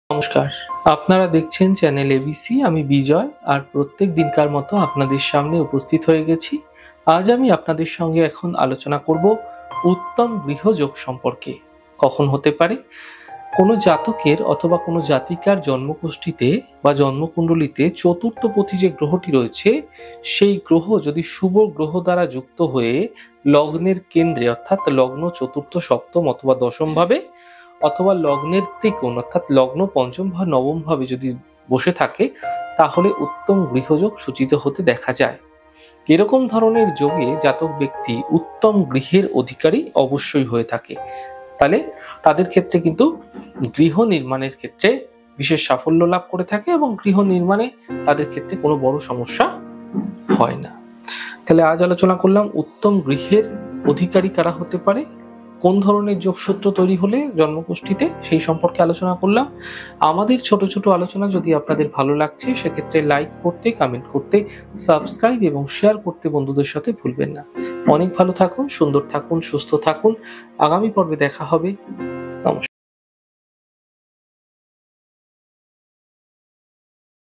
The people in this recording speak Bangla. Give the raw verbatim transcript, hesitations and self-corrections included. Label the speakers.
Speaker 1: নমস্কার, আপনারা দেখছেন চ্যানেল এবিসি। আমি বিজয়, আর প্রত্যেক দিনকার মতো আপনাদের সামনে উপস্থিত হয়ে গেছি। আজ আমি আপনাদের সঙ্গে এখন আলোচনা করব উত্তম গৃহযোগ সম্পর্কে। কখন হতে পারে? কোনো জাতকের অথবা কোনো জাতিকার জন্মকুষ্ঠিতে বা জন্মকুণ্ডলিতে চতুর্থপতি যে গ্রহটি রয়েছে, সেই গ্রহ যদি শুভ গ্রহ দ্বারা যুক্ত হয়ে লগ্নের কেন্দ্রে অর্থাৎ লগ্ন চতুর্থ, সপ্তম অথবা দশম ভাবে অথবা লগ্নের ত্রিকোণ অর্থাৎ লগ্ন পঞ্চম বা নবম ভাবে যদি বসে থাকে, তাহলে উত্তম গৃহযোগ সূচিত হতে দেখা যায়। এরকম ধরনের যোগে জাতক ব্যক্তি উত্তম গৃহের অধিকারী অবশ্যই হয়ে থাকে। তাহলে তাদের ক্ষেত্রে কিন্তু গৃহ নির্মাণের ক্ষেত্রে বিশেষ সাফল্য লাভ করে থাকে এবং গৃহ নির্মাণে তাদের ক্ষেত্রে কোনো বড় সমস্যা হয় না। তাহলে আজ আলোচনা করলাম উত্তম গৃহের অধিকারী কারা হতে পারে, কোন ধরনের যোগসূত্র তৈরি হলে জন্মকুষ্ঠিতে, সেই সম্পর্কে আলোচনা করলাম। আমাদের ছোট ছোট আলোচনা যদি আপনাদের ভালো লাগছে, সেক্ষেত্রে লাইক করতে, কমেন্ট করতে, সাবস্ক্রাইব এবং শেয়ার করতে বন্ধুদের সাথে ভুলবেন না। অনেক ভালো থাকুন, সুন্দর থাকুন, সুস্থ থাকুন। আগামী পর্বে দেখা হবে।